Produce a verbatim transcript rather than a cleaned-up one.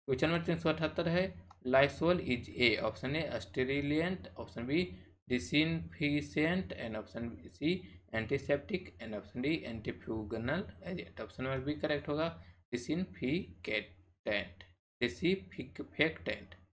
Question number तीन सौ अठहत्तर है Lysol is a, option a sterilant, option b disinfectant and option c antiseptic and option d antifungal agent. Option number b correct होगा disinfectant, डिसइंफिकेटेंट।